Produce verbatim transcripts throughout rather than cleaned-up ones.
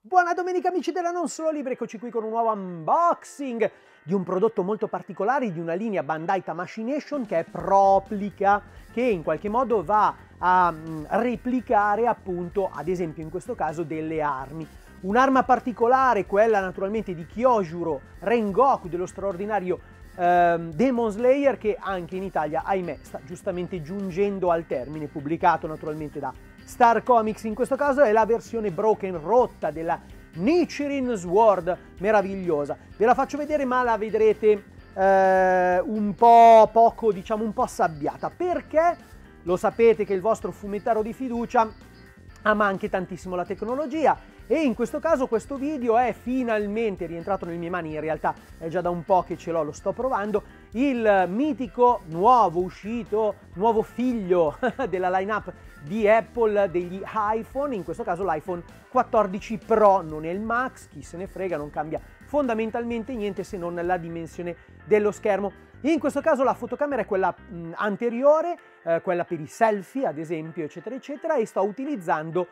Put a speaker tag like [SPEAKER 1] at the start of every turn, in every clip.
[SPEAKER 1] Buona domenica amici della Non Solo Libri, eccoci qui con un nuovo unboxing di un prodotto molto particolare, di una linea Bandai Tamashii Nation che è Proplica, che in qualche modo va a mh, replicare appunto, ad esempio in questo caso, delle armi. Un'arma particolare, quella naturalmente di Kyojuro Rengoku, dello straordinario ehm, Demon Slayer, che anche in Italia, ahimè, sta giustamente giungendo al termine, pubblicato naturalmente da Star Comics. In questo caso è la versione broken, rotta della Nichirin Sword, meravigliosa. Ve la faccio vedere, ma la vedrete eh, un po' poco, diciamo un po' sabbiata, perché lo sapete che il vostro fumettaro di fiducia ama anche tantissimo la tecnologia, e in questo caso questo video è finalmente rientrato nelle mie mani. In realtà è già da un po' che ce l'ho, lo sto provando, il mitico nuovo uscito, nuovo figlio della line-up di Apple degli iPhone, in questo caso l'iPhone quattordici Pro, non è il Max, chi se ne frega, non cambia fondamentalmente niente se non la dimensione dello schermo. In questo caso la fotocamera è quella mh, anteriore, eh, quella per i selfie ad esempio, eccetera eccetera, e sto utilizzando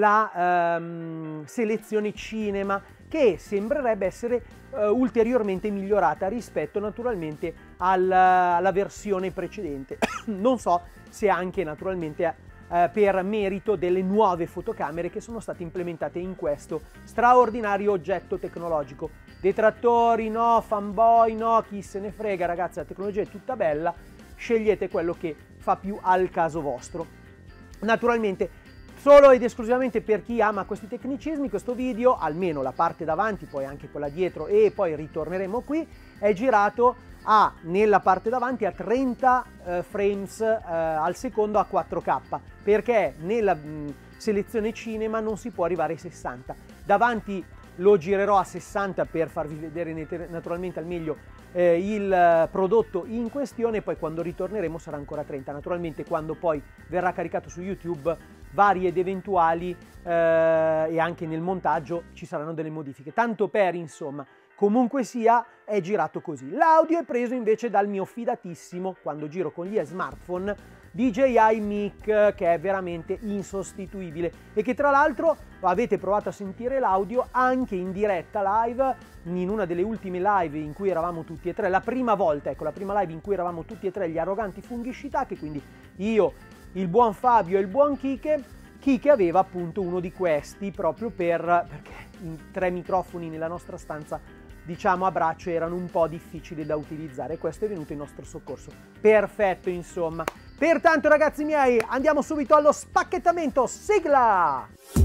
[SPEAKER 1] la ehm, selezione cinema, che sembrerebbe essere eh, ulteriormente migliorata rispetto naturalmente alla, alla versione precedente. Non so se anche naturalmente eh, per merito delle nuove fotocamere che sono state implementate in questo straordinario oggetto tecnologico. Detrattori no, fanboy no, chi se ne frega ragazzi, la tecnologia è tutta bella, scegliete quello che fa più al caso vostro. Naturalmente solo ed esclusivamente per chi ama questi tecnicismi, questo video, almeno la parte davanti, poi anche quella dietro e poi ritorneremo qui, è girato a, nella parte davanti a trenta eh, frames eh, al secondo a quattro K, perché nella mh, selezione cinema non si può arrivare ai sessanta. Davanti lo girerò a sessanta per farvi vedere naturalmente al meglio eh, il prodotto in questione, poi quando ritorneremo sarà ancora trenta. Naturalmente quando poi verrà caricato su YouTube vari ed eventuali eh, e anche nel montaggio ci saranno delle modifiche, tanto per insomma. Comunque sia, è girato così. L'audio è preso invece dal mio fidatissimo, quando giro con gli smartphone, D J I Mic, che è veramente insostituibile e che tra l'altro avete provato a sentire l'audio anche in diretta live, in una delle ultime live in cui eravamo tutti e tre, la prima volta, ecco, la prima live in cui eravamo tutti e tre gli arroganti funghi shiitake, quindi io, il buon Fabio e il buon Kike. Kike aveva appunto uno di questi proprio per, perché in tre microfoni nella nostra stanza, diciamo a braccio, erano un po' difficili da utilizzare, e questo è venuto in nostro soccorso. Perfetto insomma. Pertanto ragazzi miei, andiamo subito allo spacchettamento, sigla!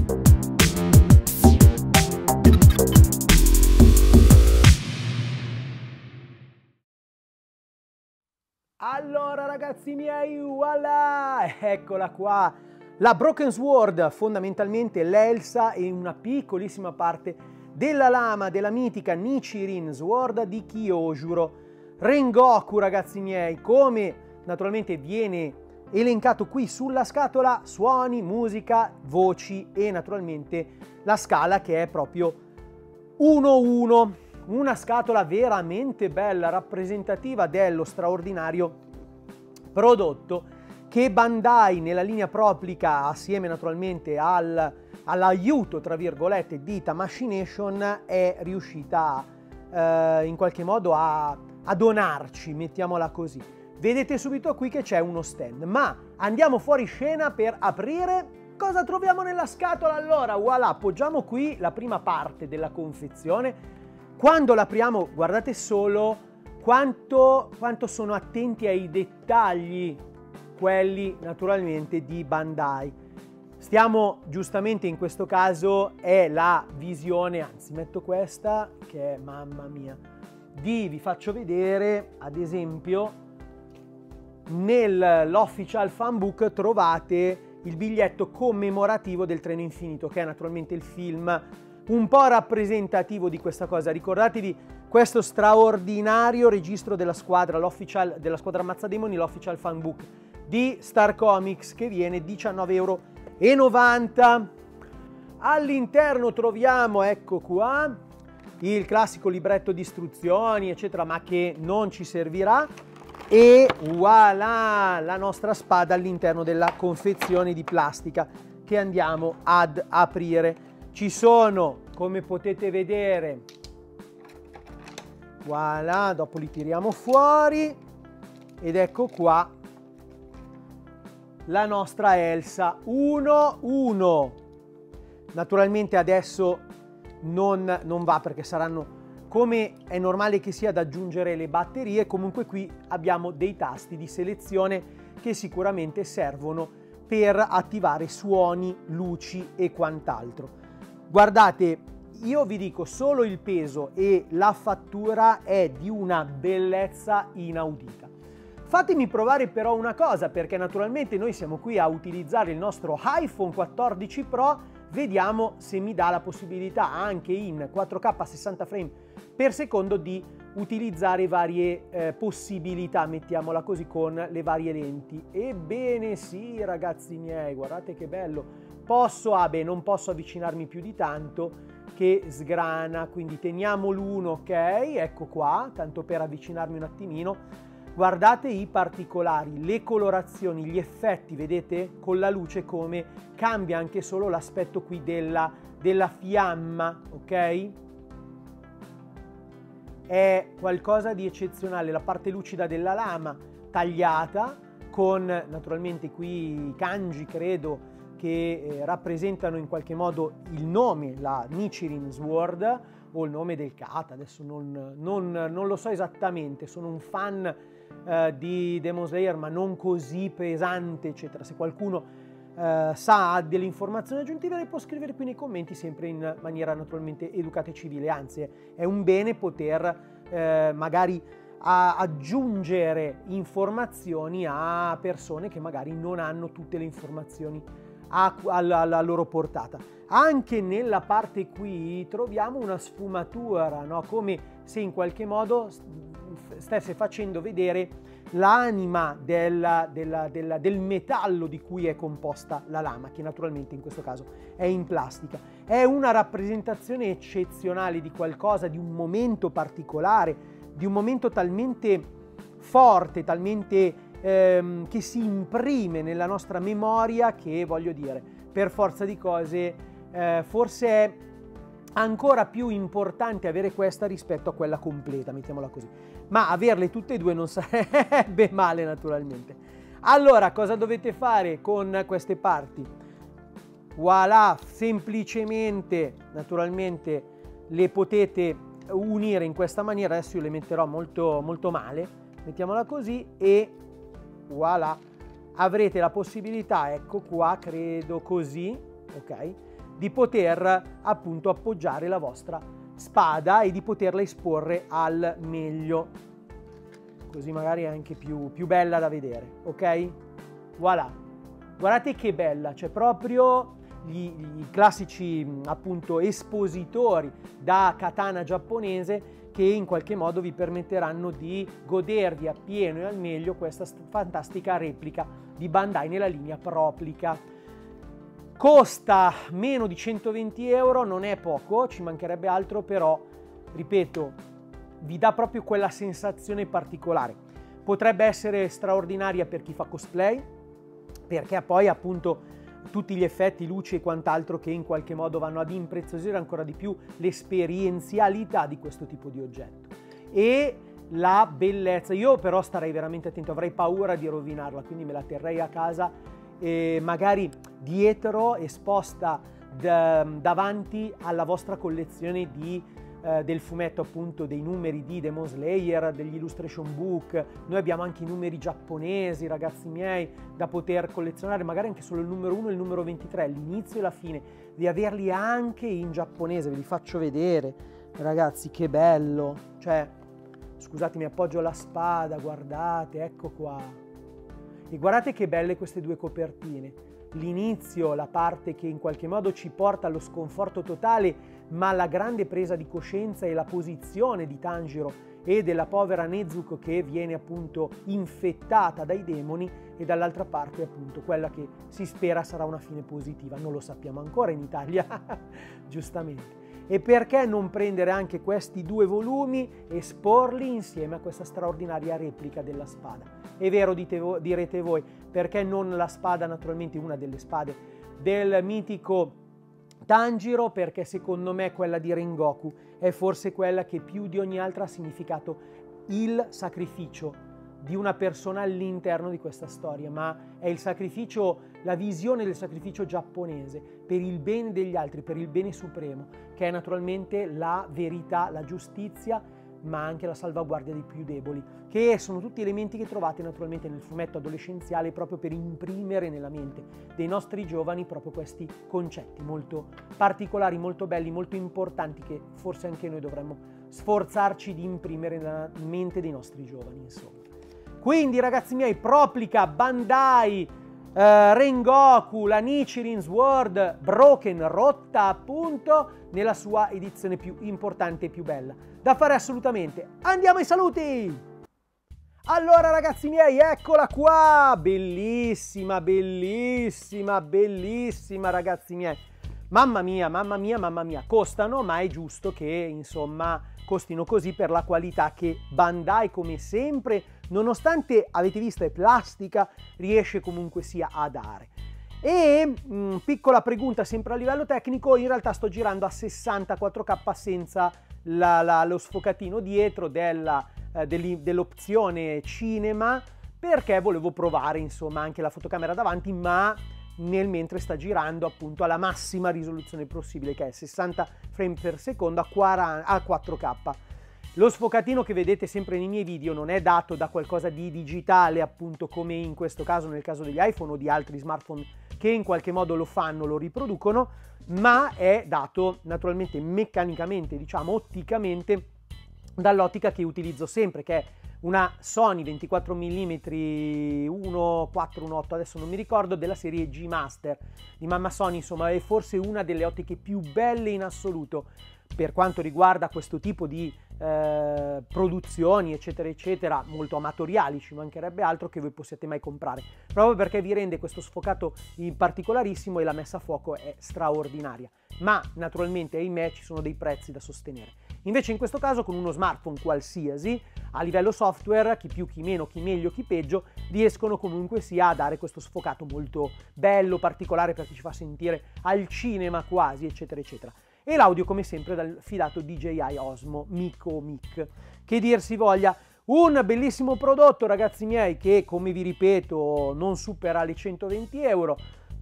[SPEAKER 1] Allora ragazzi miei, voilà, eccola qua, la Broken Sword, fondamentalmente l'Elsa e una piccolissima parte della lama della mitica Nichirin Sword di Kyojuro Rengoku, ragazzi miei, come naturalmente viene elencato qui sulla scatola: suoni, musica, voci e naturalmente la scala che è proprio uno uno. Una scatola veramente bella, rappresentativa dello straordinario prodotto che Bandai nella linea Proplica, assieme naturalmente al, all'aiuto tra virgolette di Tamashii Nation, è riuscita a, eh, in qualche modo a, a donarci, mettiamola così. Vedete subito qui che c'è uno stand, ma andiamo fuori scena per aprire. Cosa troviamo nella scatola? Allora, voilà, appoggiamo qui la prima parte della confezione. Quando l'apriamo, guardate solo quanto, quanto sono attenti ai dettagli, quelli naturalmente di Bandai. Stiamo giustamente, in questo caso è la visione, anzi metto questa che è, mamma mia, di, vi faccio vedere ad esempio nell'Official Fanbook trovate il biglietto commemorativo del Treno Infinito, che è naturalmente il film un po' rappresentativo di questa cosa. Ricordatevi questo straordinario registro della squadra, l'official, della squadra Mazzademoni, l'Official Fanbook di Star Comics, che viene diciannove e novanta euro. All'interno troviamo, ecco qua, il classico libretto di istruzioni, eccetera, ma che non ci servirà. E voilà, la nostra spada all'interno della confezione di plastica che andiamo ad aprire. Ci sono, come potete vedere, voilà, dopo li tiriamo fuori ed ecco qua la nostra Elsa uno uno. Naturalmente adesso non, non va perché saranno, come è normale che sia, ad aggiungere le batterie. Comunque qui abbiamo dei tasti di selezione che sicuramente servono per attivare suoni, luci e quant'altro. Guardate, io vi dico, solo il peso e la fattura è di una bellezza inaudita. Fatemi provare però una cosa, perché naturalmente noi siamo qui a utilizzare il nostro iPhone quattordici Pro, vediamo se mi dà la possibilità anche in quattro K a sessanta frame per secondo di utilizzare varie eh, possibilità, mettiamola così, con le varie lenti. Ebbene sì, ragazzi miei, guardate che bello. Posso, ah beh, non posso avvicinarmi più di tanto che sgrana, quindi teniamo l'uno, ok, ecco qua, tanto per avvicinarmi un attimino. Guardate i particolari, le colorazioni, gli effetti, vedete con la luce come cambia anche solo l'aspetto qui della, della fiamma, ok? È qualcosa di eccezionale, la parte lucida della lama tagliata con naturalmente qui i kanji, credo, che eh, rappresentano in qualche modo il nome, la Nichiren Sword o il nome del kata, adesso non, non, non lo so esattamente, sono un fan eh, di Demon Slayer ma non così pesante eccetera. Se qualcuno eh, sa, ha delle informazioni aggiuntive, le può scrivere qui nei commenti, sempre in maniera naturalmente educata e civile, anzi è un bene poter eh, magari a aggiungere informazioni a persone che magari non hanno tutte le informazioni alla, alla loro portata. Anche nella parte qui troviamo una sfumatura, no? Come se in qualche modo stesse facendo vedere l'anima della, della, della, del metallo di cui è composta la lama, che naturalmente in questo caso è in plastica. È una rappresentazione eccezionale di qualcosa, di un momento particolare, di un momento talmente forte, talmente ehm, che si imprime nella nostra memoria, che, voglio dire, per forza di cose eh, forse è ancora più importante avere questa rispetto a quella completa, mettiamola così. Ma averle tutte e due non sarebbe male, naturalmente. Allora, cosa dovete fare con queste parti? Voilà, semplicemente, naturalmente, le potete unire in questa maniera. Adesso io le metterò molto, molto male, mettiamola così, e voilà, avrete la possibilità, ecco qua, credo così, ok, di poter appunto appoggiare la vostra spada e di poterla esporre al meglio, così magari è anche più, più bella da vedere, ok? Voilà, guardate che bella, c'è proprio gli, i classici appunto espositori da katana giapponese che in qualche modo vi permetteranno di godervi appieno e al meglio questa fantastica replica di Bandai nella linea Proplica. Costa meno di centoventi euro, non è poco, ci mancherebbe altro, però, ripeto, vi dà proprio quella sensazione particolare. Potrebbe essere straordinaria per chi fa cosplay, perché poi appunto tutti gli effetti, luci e quant'altro che in qualche modo vanno ad impreziosire ancora di più l'esperienzialità di questo tipo di oggetto. E la bellezza, io però starei veramente attento, avrei paura di rovinarla, quindi me la terrei a casa e magari dietro, esposta davanti alla vostra collezione di, eh, del fumetto, appunto dei numeri di Demon Slayer, degli illustration book. Noi abbiamo anche i numeri giapponesi, ragazzi miei, da poter collezionare, magari anche solo il numero uno e il numero ventitré, l'inizio e la fine, di averli anche in giapponese. Ve li faccio vedere, ragazzi, che bello. Cioè, scusate, mi appoggio la spada, guardate, ecco qua. E guardate che belle queste due copertine. L'inizio, la parte che in qualche modo ci porta allo sconforto totale, ma la grande presa di coscienza e la posizione di Tanjiro e della povera Nezuko che viene appunto infettata dai demoni, e dall'altra parte appunto quella che si spera sarà una fine positiva. Non lo sappiamo ancora in Italia, giustamente. E perché non prendere anche questi due volumi e esporli insieme a questa straordinaria replica della spada? È vero, dite vo- direte voi, perché non la spada, naturalmente una delle spade del mitico Tanjiro perché secondo me quella di Rengoku è forse quella che più di ogni altra ha significato il sacrificio di una persona all'interno di questa storia, ma è il sacrificio, la visione del sacrificio giapponese per il bene degli altri, per il bene supremo, che è naturalmente la verità, la giustizia, ma anche la salvaguardia dei più deboli, che sono tutti elementi che trovate naturalmente nel fumetto adolescenziale proprio per imprimere nella mente dei nostri giovani proprio questi concetti molto particolari, molto belli, molto importanti, che forse anche noi dovremmo sforzarci di imprimere nella mente dei nostri giovani, insomma. Quindi ragazzi miei, Proplica, Bandai, eh, Rengoku, la Nichiren Sword Broken, rotta appunto nella sua edizione più importante e più bella. Da fare assolutamente. Andiamo ai saluti! Allora ragazzi miei, eccola qua! Bellissima, bellissima, bellissima ragazzi miei. Mamma mia, mamma mia, mamma mia. Costano, ma è giusto che insomma costino così per la qualità che Bandai come sempre, nonostante avete visto è plastica, riesce comunque sia a dare. E mh, piccola pregunta sempre a livello tecnico, in realtà sto girando a sessantaquattro K senza la, la, lo sfocatino dietro della, eh, dell'opzione cinema, perché volevo provare insomma anche la fotocamera davanti, ma nel mentre sta girando appunto alla massima risoluzione possibile, che è sessanta frame per secondo a, quaranta, a quattro K. Lo sfocatino che vedete sempre nei miei video non è dato da qualcosa di digitale, appunto come in questo caso nel caso degli iPhone o di altri smartphone che in qualche modo lo fanno, lo riproducono, ma è dato naturalmente meccanicamente, diciamo otticamente, dall'ottica che utilizzo sempre, che è una Sony ventiquattro millimetri uno quattro uno otto, adesso non mi ricordo, della serie G Master di mamma Sony. Insomma è forse una delle ottiche più belle in assoluto per quanto riguarda questo tipo di eh, produzioni eccetera eccetera, molto amatoriali, ci mancherebbe altro, che voi possiate mai comprare, proprio perché vi rende questo sfocato in particolarissimo e la messa a fuoco è straordinaria. Ma naturalmente ahimè ci sono dei prezzi da sostenere. Invece in questo caso con uno smartphone qualsiasi, a livello software, chi più, chi meno, chi meglio, chi peggio, riescono comunque sia a dare questo sfocato molto bello, particolare, perché ci fa sentire al cinema quasi, eccetera, eccetera. E l'audio come sempre dal fidato D J I Osmo Mico Mic. Che dir si voglia, un bellissimo prodotto ragazzi miei che, come vi ripeto, non supera le centoventi euro.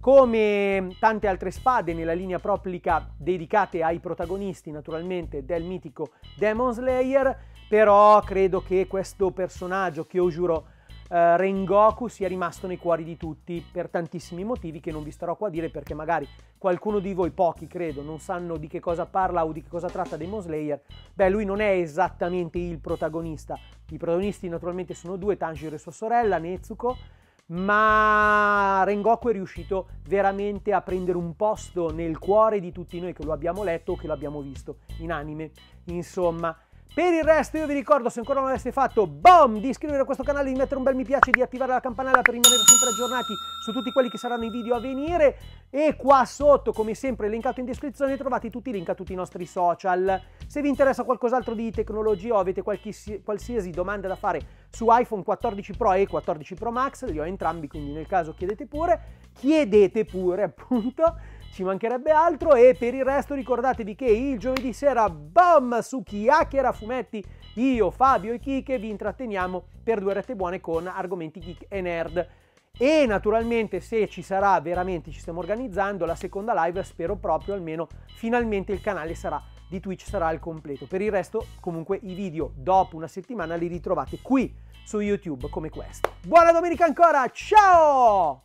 [SPEAKER 1] Come tante altre spade nella linea Proplica dedicate ai protagonisti naturalmente del mitico Demon Slayer, però credo che questo personaggio, Kyojuro eh, Rengoku, sia rimasto nei cuori di tutti per tantissimi motivi che non vi starò qua a dire, perché magari qualcuno di voi, pochi credo, non sanno di che cosa parla o di che cosa tratta Demon Slayer. Beh, lui non è esattamente il protagonista, i protagonisti naturalmente sono due, Tanjiro e sua sorella Nezuko, ma Rengoku è riuscito veramente a prendere un posto nel cuore di tutti noi che lo abbiamo letto o che lo abbiamo visto in anime. Insomma, per il resto io vi ricordo, se ancora non l'aveste fatto, boom, di iscrivervi a questo canale, di mettere un bel mi piace, di attivare la campanella per rimanere sempre aggiornati su tutti quelli che saranno i video a venire. E qua sotto, come sempre, elencato in descrizione, trovate tutti i link a tutti i nostri social. Se vi interessa qualcos'altro di tecnologia o avete qualsiasi, qualsiasi domanda da fare su iPhone quattordici Pro e quattordici Pro Max, li ho entrambi, quindi nel caso chiedete pure, chiedete pure appunto, ci mancherebbe altro. E per il resto ricordatevi che il giovedì sera, boom, su Chiacchiera Fumetti, io, Fabio e Kike vi intratteniamo per due orette buone con argomenti geek e nerd. E naturalmente, se ci sarà veramente, ci stiamo organizzando la seconda live, spero proprio, almeno finalmente il canale sarà di Twitch sarà al completo. Per il resto comunque i video dopo una settimana li ritrovate qui su YouTube come questo. Buona domenica ancora, ciao!